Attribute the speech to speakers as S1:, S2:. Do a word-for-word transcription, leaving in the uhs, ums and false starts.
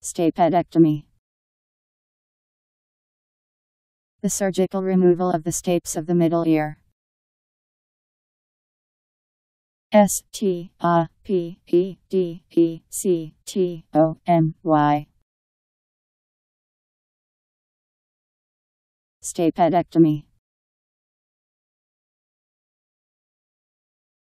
S1: Stapedectomy. The surgical removal of the stapes of the middle ear. S T A P E D E C T O M Y. Stapedectomy.